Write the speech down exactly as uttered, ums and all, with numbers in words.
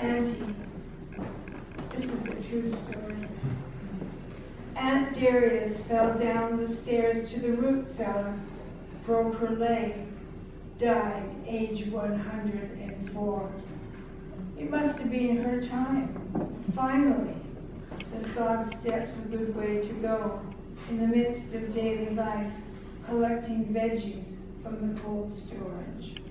Auntie. This is a true story. Aunt Darius fell down the stairs to the root-cellar, broke her leg, died age one hundred four. It must have been her time. Finally, the sod steps a good way to go in the midst of daily life, collecting veggies from the cold storage.